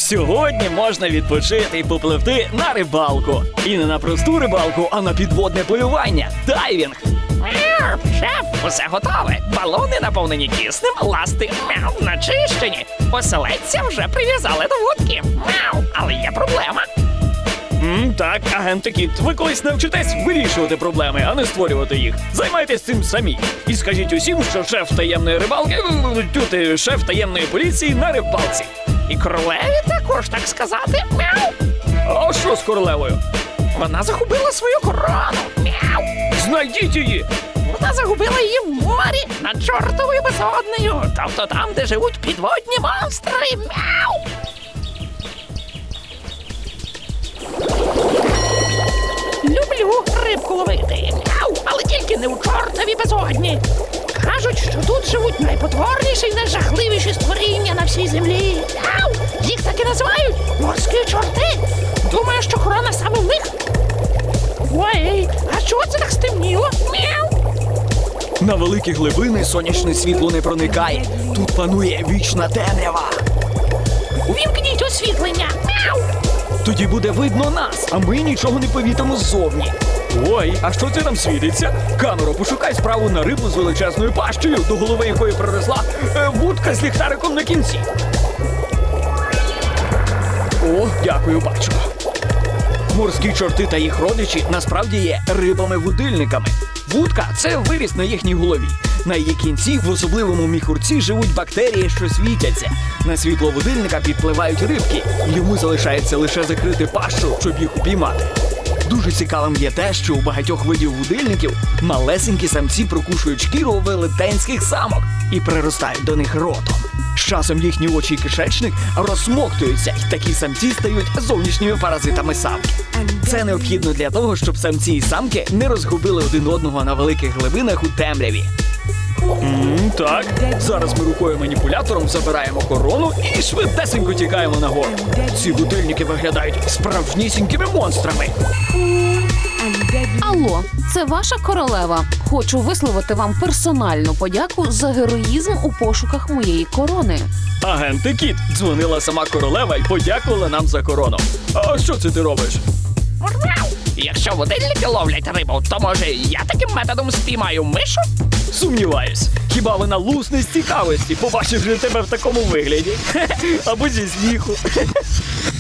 Сьогодні можна відпочити і попливти на рибалку. І не на просту рибалку, а на підводне полювання – дайвінг. Шеф, усе готове. Балони наповнені киснем, ласти начищені. Оселедця вже прив'язали до вудки. Але є проблема. Так, агенте Кіт, ви колись навчитесь вирішувати проблеми, а не створювати їх. Займайтесь цим самі. І скажіть усім, що шеф таємної рибалки, шеф таємної поліції на рибалці. І королеві також так сказати. А що з королевою? Вона загубила свою корону. Знайдіть її! Вона загубила її в морі над чортовою безоднею. Тобто там, де живуть підводні монстри. Люблю рибку ловити. Але тільки не у чортовій безодні. Кажуть, що тут живуть найпотворніші і найжахливіші створіння на всій землі. Їх так і називають морські чорти. Думаю, що корона саме в них. Ой, а чого це так стемніло? На великі глибини сонячне світло не проникає. Тут панує вічна темрява. Увімкніть освітлення. Тоді буде видно нас, а ми нічого не помітимо ззовні. Ой, а що це там світиться? Камеро, пошукай справу на рибу з величезною пащею, до голови якої приросла вудка з ліхтариком на кінці. О, дякую, бачу. Морські чорти та їх родичі насправді є рибами-вудильниками. Вудка – це виріс на їхній голові. На її кінці в особливому міхурці живуть бактерії, що світяться. На світло вудильника підпливають рибки. Йому залишається лише закрити пащу, щоб їх упіймати. Дуже цікавим є те, що у багатьох видів вудильників малесенькі самці прокушують шкіру велетенських самок і приростають до них ротом. З часом їхні очі і кишечник розсмоктуються, і такі самці стають зовнішніми паразитами самки. Це необхідно для того, щоб самці і самки не розгубили один одного на великих глибинах у темряві. Так, зараз ми рукою-маніпулятором забираємо корону і швидесенько тікаємо нагору. Ці будильники виглядають справжнісінькими монстрами. Алло, це ваша королева. Хочу висловити вам персональну подяку за героїзм у пошуках моєї корони. Агенте Кіт, дзвонила сама королева і подякувала нам за корону. А що це ти робиш? Якщо будильники ловлять рибу, то може я таким методом спіймаю мишу? Сумніваюсь. Хіба вона лусне з цікавості, побачивши тебе в такому вигляді? Або зі сміху.